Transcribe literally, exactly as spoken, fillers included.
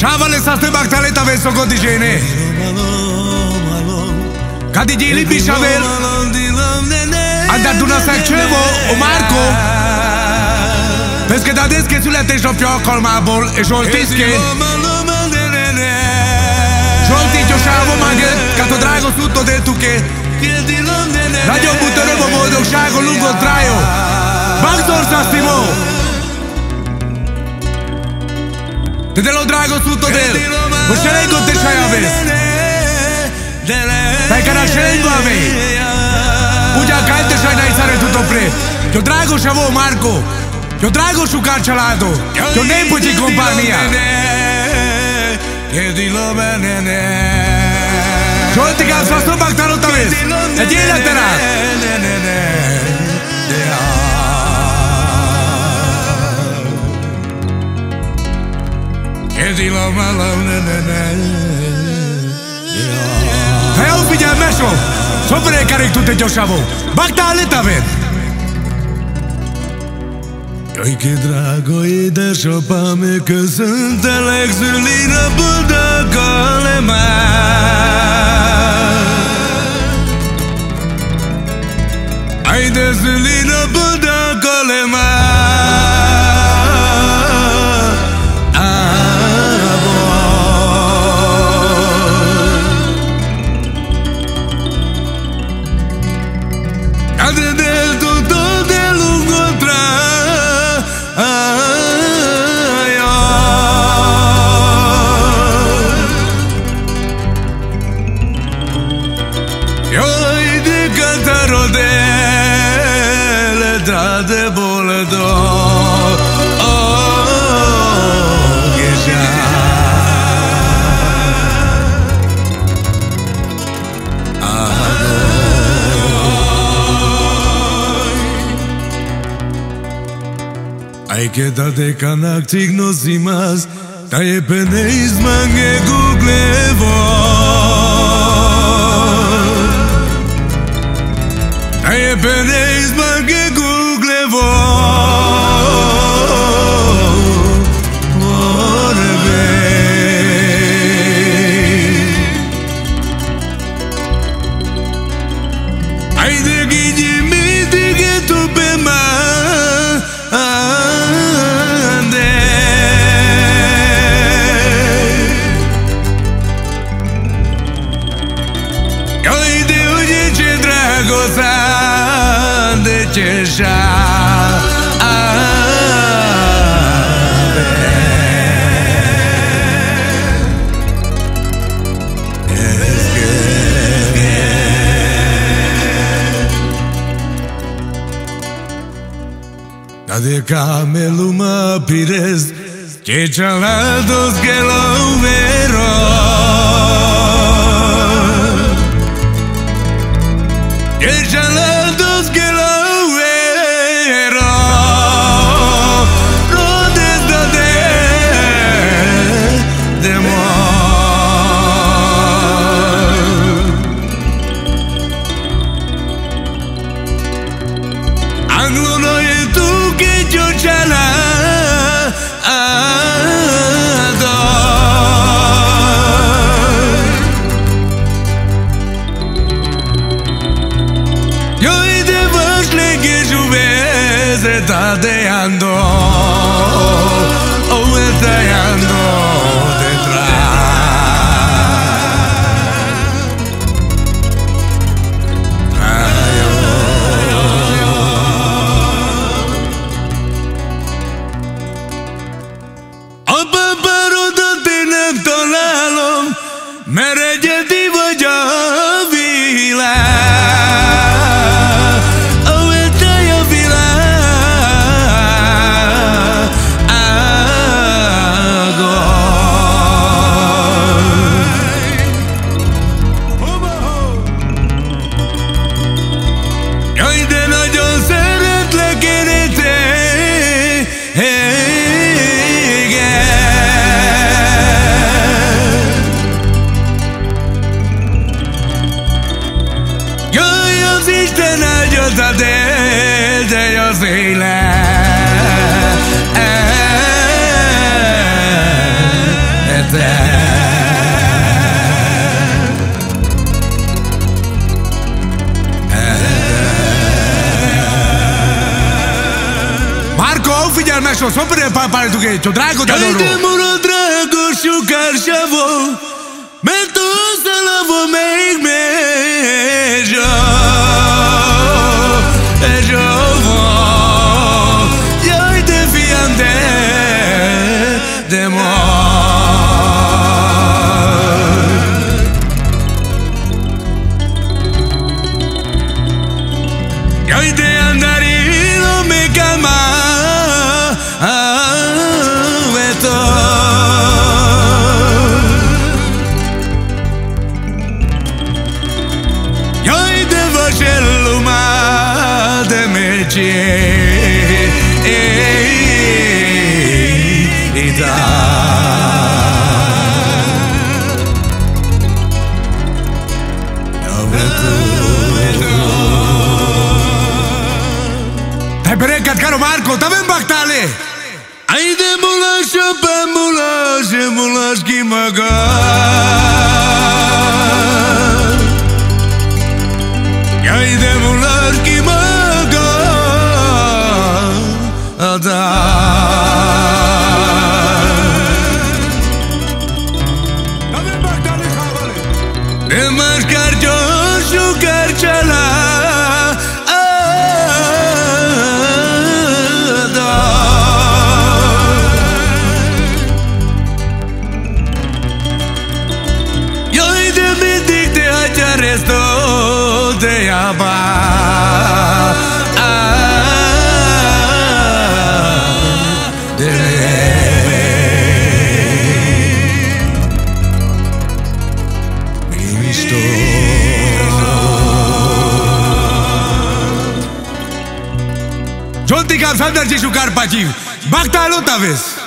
Shavale saste baktaleta veso godijene. Kadijili bishavel. Andaduna sakchevo o Marco. Pesque da des que sulete șopio colmabol e joltische. Jolti Joshavo magel, cato drago tutto de tu che. Radio butteremo modo shago lungo traio. Bagdor sastimo. Te de lo drago tutto del. O scelei con te shai aves. Dai cara scelei a me. Uja calte shai nai sare tutto pre. Io drago shavo Marco. Io drago su carcelato. Io nempo ci compagnia. Jolti că am stat în bactarul tăvez. E din lateral. Hai au fi de-a meșo. Sopere care tu te Joshavo. Bactale tăvez. Ai che drago e da șopame că sunt Alexulina Buddha Colema. Ai de Zulina Buddha Colema. De boledo oh geja ai que da de canak tignosimas ta e peneis mange googlevo ta e peneis mange Deja de cameluma pires que chalados que lo vero que chalados que lo tadeando, oh, tadeando detrás. Ay, oh. Oh, paparo da tinem tolalom, mere jetivo ja vila. widział meszo, sopere pa pare tu che, c'ho drago da loro. Haide muro drago shukar shavo, me tu salavo meig mejo, ejo vo, haide fiande de mo. Haide andarino me calma, veto. Haide vășeluma de merge, da. Dai perecat, caro Marco, t'avem bactale! Haide mulasha pe mulasha, mulaski maga. Haide mulaski maga, da. T'avem bactale, chavale! De mascar joshu karchala. Resto de aba, de mi sto. Jolti kam sandar ji shukar pachi, bakta alo taves.